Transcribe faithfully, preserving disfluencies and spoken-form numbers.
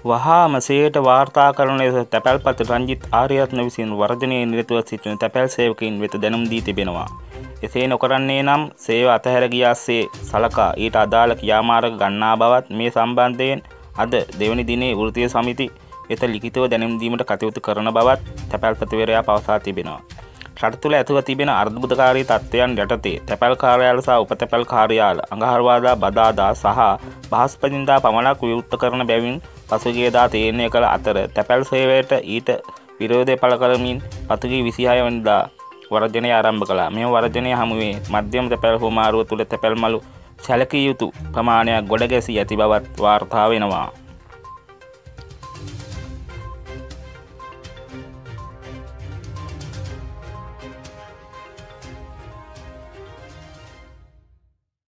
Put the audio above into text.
වහාම සේයට වාර්තා කරන ලෙස තැපැල්පත් රංජිත් ආරියරත්න විසින් වර්ජනයේ නිරතව සිටින තැපැල් සේවකයින් වෙත දැනුම් දී තිබෙනවා. එසේ නොකරන්නේ නම් සේව අතහැර ගියාසේ සලකා ඊට අදාළ ක්‍රියාමාර්ග ගන්නා බවත් මේ සම්බන්ධයෙන් අද දෙවැනි දිනේ වෘත්තීය සමිති වෙත ලිඛිතව දැනුම් දීමට කටයුතු කරන බවත් තැපැල්පතිවරයා පවසා තිබෙනවා. රට තුළ ඇතුව තිබෙන අර්බුදකාරී තත්ත්වයන් යටතේ තැපැල් කාර්යාල සහ උපතැපැල් කාර්යාල අඟහරුවාදා බදාදා සහ බ්‍රහස්පතින්දා පමණක් විවෘත කරන බැවින් පසුගියදා තීරණය කළ අතර තැපැල් සේවයට ඊට විරෝධය පළ කරමින් පසුගිය විසිහය වෙනිදා වර්ජනය ආරම්භ කළා. මෙම වර්ජනය හමුවේ මධ්‍යම තැපැල් හුවමාරුව තුළ තැපැල් මළු සැලකිය යුතු ප්‍රමාණයක් ගොඩ ගැසී ඇති බවත් වාර්තා වෙනවා.